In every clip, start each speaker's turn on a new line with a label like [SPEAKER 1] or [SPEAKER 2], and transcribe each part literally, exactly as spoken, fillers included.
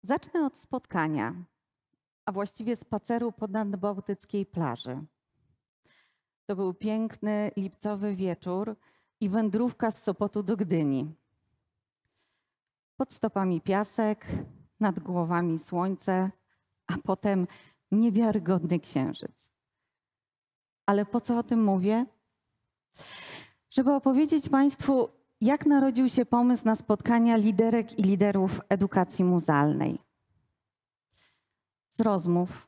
[SPEAKER 1] Zacznę od spotkania, a właściwie spaceru po nadbałtyckiej plaży. To był piękny lipcowy wieczór i wędrówka z Sopotu do Gdyni. Pod stopami piasek, nad głowami słońce, a potem niewiarygodny księżyc. Ale po co o tym mówię? Żeby opowiedzieć Państwu, jak narodził się pomysł na spotkania liderek i liderów edukacji muzealnej. Z rozmów.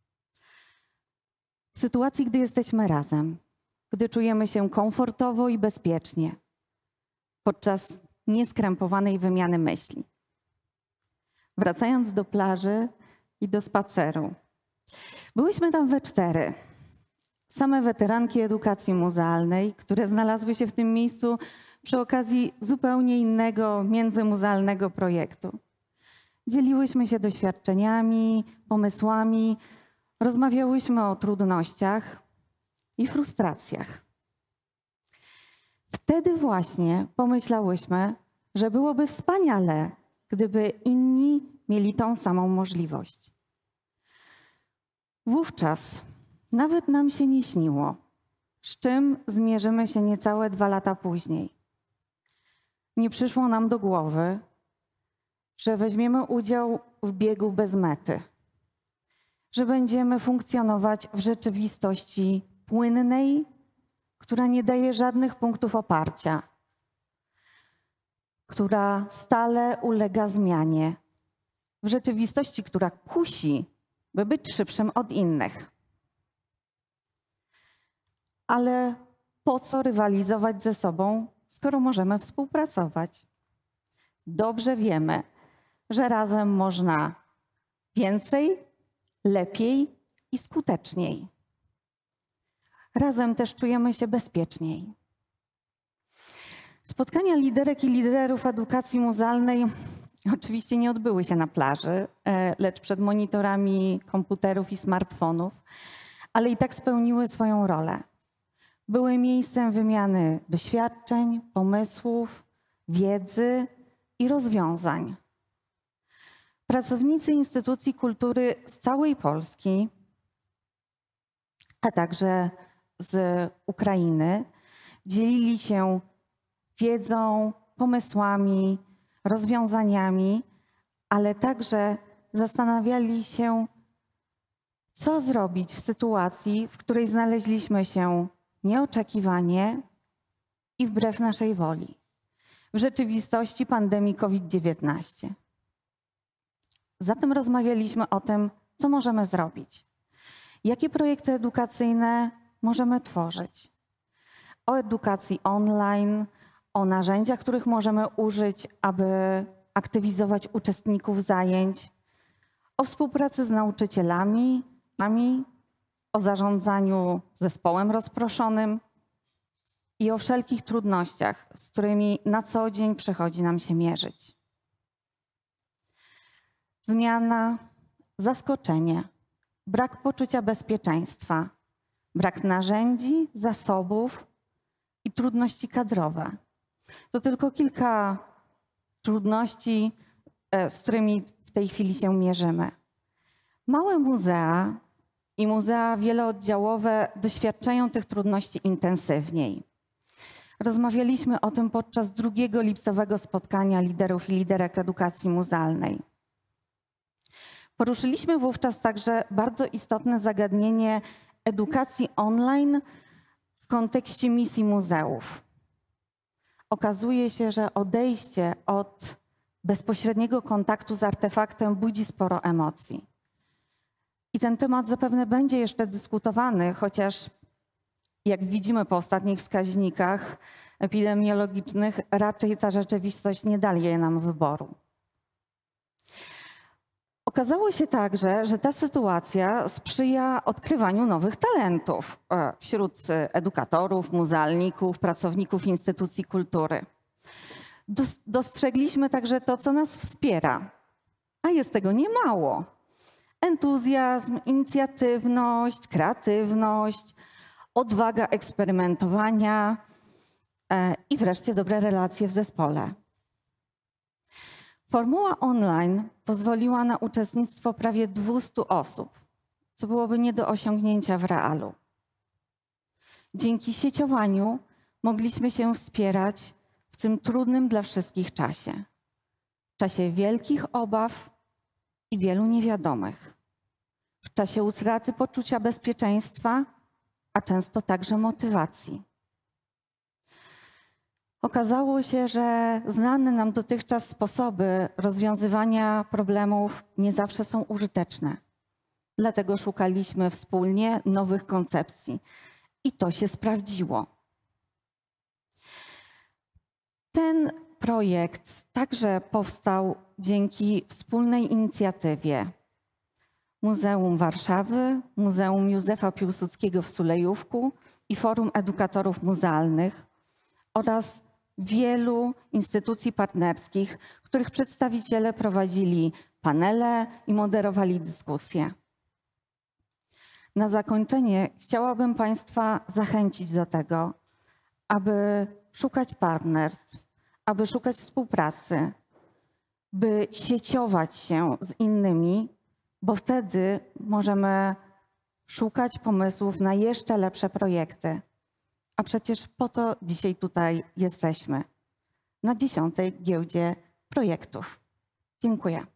[SPEAKER 1] W sytuacji, gdy jesteśmy razem, gdy czujemy się komfortowo i bezpiecznie, podczas nieskrępowanej wymiany myśli. Wracając do plaży i do spaceru. Byłyśmy tam we cztery. Same weteranki edukacji muzealnej, które znalazły się w tym miejscu przy okazji zupełnie innego międzymuzealnego projektu. Dzieliłyśmy się doświadczeniami, pomysłami, rozmawiałyśmy o trudnościach i frustracjach. Wtedy właśnie pomyślałyśmy, że byłoby wspaniale, gdyby inni mieli tą samą możliwość. Wówczas nawet nam się nie śniło, z czym zmierzymy się niecałe dwa lata później. Nie przyszło nam do głowy, że weźmiemy udział w biegu bez mety, że będziemy funkcjonować w rzeczywistości płynnej, która nie daje żadnych punktów oparcia, która stale ulega zmianie, w rzeczywistości, która kusi, by być szybszym od innych. Ale po co rywalizować ze sobą, skoro możemy współpracować? Dobrze wiemy, że razem można więcej, lepiej i skuteczniej. Razem też czujemy się bezpieczniej. Spotkania liderek i liderów edukacji muzealnej oczywiście nie odbyły się na plaży, lecz przed monitorami komputerów i smartfonów, ale i tak spełniły swoją rolę. Były miejscem wymiany doświadczeń, pomysłów, wiedzy i rozwiązań. Pracownicy instytucji kultury z całej Polski, a także z Ukrainy, dzielili się wiedzą, pomysłami, rozwiązaniami, ale także zastanawiali się, co zrobić w sytuacji, w której znaleźliśmy się nieoczekiwanie i wbrew naszej woli, w rzeczywistości pandemii COVID dziewiętnaście. Zatem rozmawialiśmy o tym, co możemy zrobić, jakie projekty edukacyjne możemy tworzyć, o edukacji online, o narzędziach, których możemy użyć, aby aktywizować uczestników zajęć, o współpracy z nauczycielami, o zarządzaniu zespołem rozproszonym i o wszelkich trudnościach, z którymi na co dzień przychodzi nam się mierzyć. Zmiana, zaskoczenie, brak poczucia bezpieczeństwa, brak narzędzi, zasobów i trudności kadrowe. To tylko kilka trudności, z którymi w tej chwili się mierzymy. Małe muzea i muzea wielooddziałowe doświadczają tych trudności intensywniej. Rozmawialiśmy o tym podczas drugiego lipcowego spotkania liderów i liderek edukacji muzealnej. Poruszyliśmy wówczas także bardzo istotne zagadnienie edukacji online w kontekście misji muzeów. Okazuje się, że odejście od bezpośredniego kontaktu z artefaktem budzi sporo emocji. I ten temat zapewne będzie jeszcze dyskutowany, chociaż jak widzimy po ostatnich wskaźnikach epidemiologicznych, raczej ta rzeczywistość nie daje nam wyboru. Okazało się także, że ta sytuacja sprzyja odkrywaniu nowych talentów wśród edukatorów, muzealników, pracowników instytucji kultury. Dostrzegliśmy także to, co nas wspiera, a jest tego niemało. Entuzjazm, inicjatywność, kreatywność, odwaga eksperymentowania i wreszcie dobre relacje w zespole. Formuła online pozwoliła na uczestnictwo prawie dwustu osób, co byłoby nie do osiągnięcia w realu. Dzięki sieciowaniu mogliśmy się wspierać w tym trudnym dla wszystkich czasie. W czasie wielkich obaw i wielu niewiadomych. W czasie utraty poczucia bezpieczeństwa, a często także motywacji. Okazało się, że znane nam dotychczas sposoby rozwiązywania problemów nie zawsze są użyteczne. Dlatego szukaliśmy wspólnie nowych koncepcji i to się sprawdziło. Ten projekt także powstał dzięki wspólnej inicjatywie Muzeum Warszawy, Muzeum Józefa Piłsudskiego w Sulejówku i Forum Edukatorów Muzealnych oraz wielu instytucji partnerskich, których przedstawiciele prowadzili panele i moderowali dyskusje. Na zakończenie chciałabym Państwa zachęcić do tego, aby szukać partnerstw, aby szukać współpracy, by sieciować się z innymi, bo wtedy możemy szukać pomysłów na jeszcze lepsze projekty. A przecież po to dzisiaj tutaj jesteśmy, na dziesiątej Giełdzie Projektów. Dziękuję.